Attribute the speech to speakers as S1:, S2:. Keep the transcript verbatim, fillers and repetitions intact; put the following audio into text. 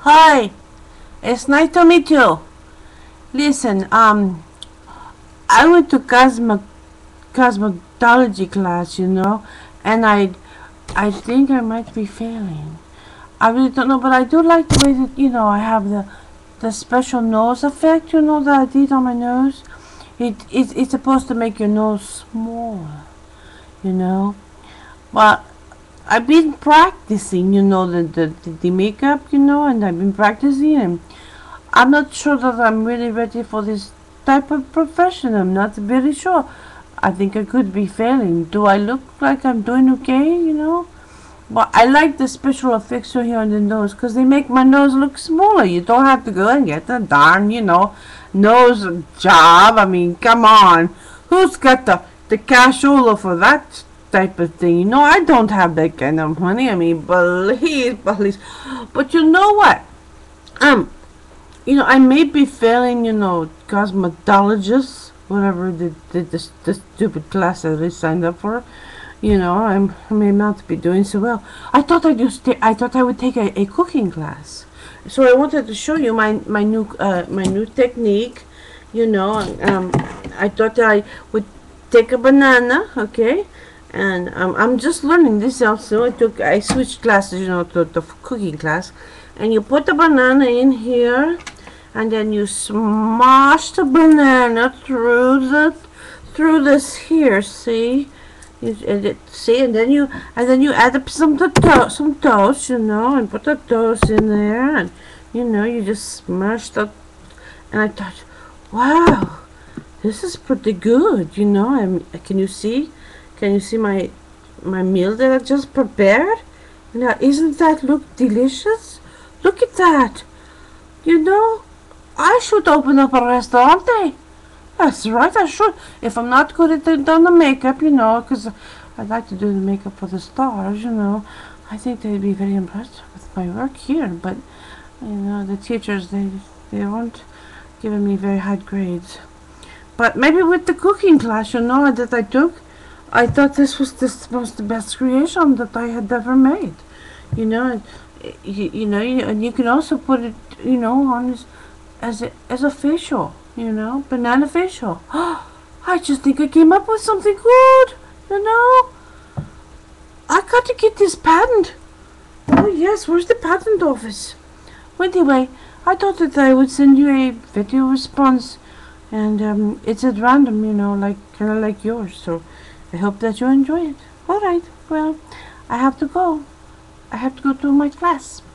S1: Hi, it's nice to meet you. Listen, um, I went to cosmo cosmetology class, you know, and I, I think I might be failing. I really don't know, but I do like the way that you know I have the, the special nose effect, you know, that I did on my nose. It, it it's supposed to make your nose small, you know. But I've been practicing, you know, the the, the makeup, you know, and I've been practicing and I'm not sure that I'm really ready for this type of profession. I'm not very sure. I think I could be failing. Do I look like I'm doing okay, you know? But I like the special effects here on the nose because they make my nose look smaller. You don't have to go and get a darn, you know, nose job. I mean, come on. Who's got the, the cashola for that type of thing? You know, I don't have that kind of money. I mean, please, please. But you know what? Um, you know, I may be failing, you know, cosmetologists, whatever the, the, the, the stupid class that I signed up for. You know, I'm, I may not be doing so well. I thought I just, I thought I would take a, a cooking class. So I wanted to show you my, my new, uh, my new technique. You know, um, I thought I would take a banana, okay, and um, I'm just learning this also. I took, I switched classes, you know, to the cooking class, and you put the banana in here. And then you smash the banana through the through this here, see, you, and it, see, and then you and then you add up some to to some toast, you know, and put the toast in there, and you know you just smash the. And I thought, wow, this is pretty good, you know. I'm, can you see? Can you see my my meal that I just prepared? Now, isn't that look delicious? Look at that, you know. I should open up a restaurant, eh? That's right, I should. If I'm not good at the, doing the makeup, you know, because I'd like to do the makeup for the stars, you know. I think they'd be very impressed with my work here, but, you know, the teachers, they, they weren't giving me very high grades. But maybe with the cooking class, you know, that I took, I thought this was the most the best creation that I had ever made. You know, and, you, you know, and you can also put it, you know, on this, as a, as a facial, you know, banana facial. I just think I came up with something good, you know. I got to get this patent. Oh yes, where's the patent office? Well, anyway, I thought that I would send you a video response, and um, it's at random, you know, like kind of like yours. So I hope that you enjoy it. All right, well, I have to go. I have to go to my class.